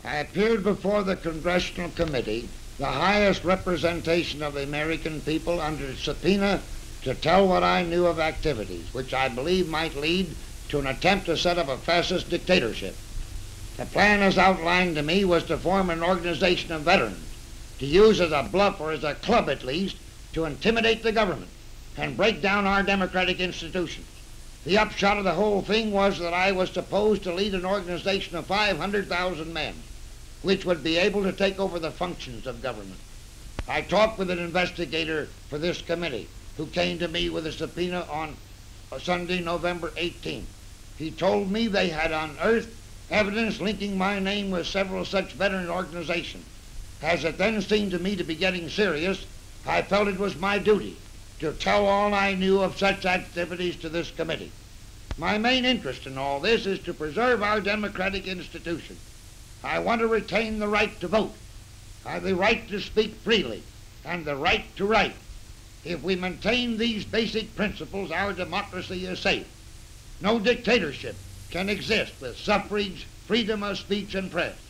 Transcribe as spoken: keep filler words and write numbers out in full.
I appeared before the Congressional Committee, the highest representation of the American people, under subpoena to tell what I knew of activities which I believe might lead to an attempt to set up a fascist dictatorship. The plan as outlined to me was to form an organization of veterans, to use as a bluff, or as a club at least, to intimidate the government and break down our democratic institutions. The upshot of the whole thing was that I was supposed to lead an organization of five hundred thousand men, which would be able to take over the functions of government. I talked with an investigator for this committee who came to me with a subpoena on Sunday, November eighteenth. He told me they had unearthed evidence linking my name with several such veteran organizations. As it then seemed to me to be getting serious, I felt it was my duty to tell all I knew of such activities to this committee. My main interest in all this is to preserve our democratic institutions. I want to retain the right to vote, uh, the right to speak freely, and the right to write. If we maintain these basic principles, our democracy is safe. No dictatorship can exist with suffrage, freedom of speech, and press.